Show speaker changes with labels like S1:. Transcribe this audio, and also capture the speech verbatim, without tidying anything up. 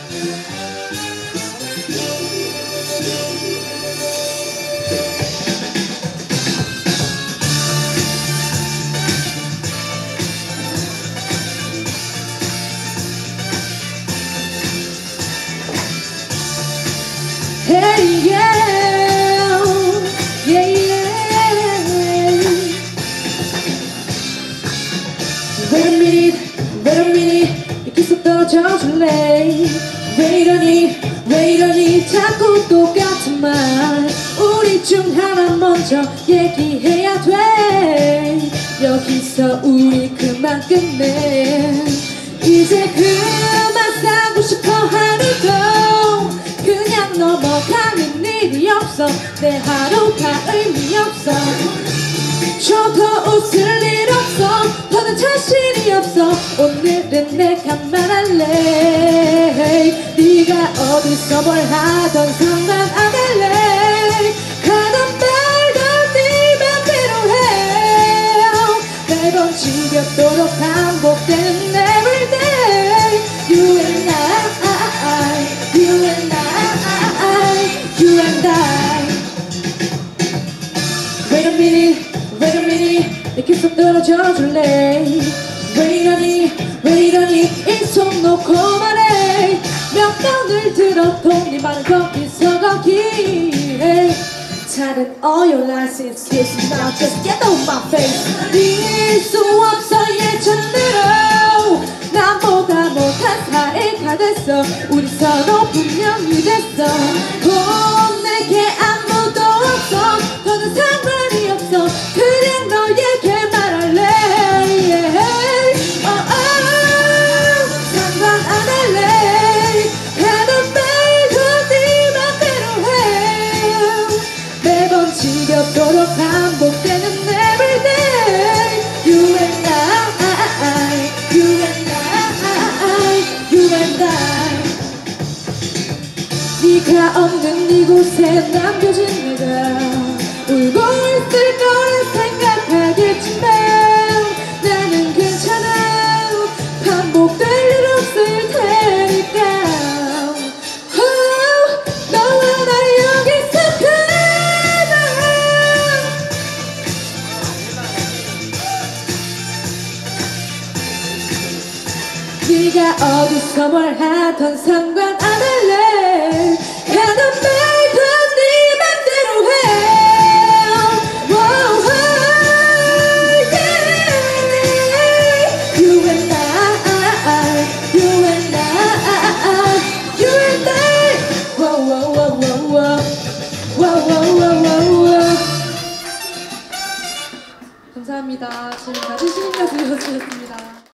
S1: Hey yeah, yeah yeah. Wait a minute, wait a minute. 여기서 떨어져 줄래? 왜 이러니, 왜 이러니? 자꾸 똑같은 말. 우리 중 하나 먼저 얘기해야 돼. 여기서 우리 그만 끝내. 이제 그만 싸고 싶어 하루도 그냥 넘어가는 일이 없어. 내 하루가 의미 없어. 저더 웃을 일 없어. 더는 자신이 없어. 오늘은 내가 말할래. 네가 어디서 뭘 하던 상관 안 할래. 가던 말던 네 맘대로 해. 매번 지겹도록 반복되는 everyday. You and I, you and I, you and I. Wait a minute, wait a minute. 내게서 떨어져 줄래? 왜 이러니, 왜 이러니? 이 손 놓고 말해. 몇 번을 들어도 네 말은 거기서 거기에. 다른 all your lies excuse me now just get out my face. 이길 수 없어 예전대로. 나보다 못한 사이가 됐어. 우리 서로 분명히 됐어. 곧 내게 아무도 없어. 너는 상관이 없어. 그냥 너에게 말할래. yeah. oh, oh. 상관 안 할래. 하던 말도 네 맘대로 해. 매번 지겹도록 반복되는 everyday. You and I, you and I, you and I. 네가 없는 이곳에 남겨진 내가 울고 있을 거라 생각하겠지만 나는 괜찮아. 반복될 일 없을 테니까. oh, 너와 나 여기서 그만. 네가 어디서 뭘 하던 상관 안 할래. 가던 말도 네 맘대로 해. Whoa, yeah. You and I, you and I, you and I. Whoa, whoa, whoa, whoa, whoa. Whoa, whoa, whoa, whoa, whoa. 감사합니다. 지금까지 시민가수였습니다.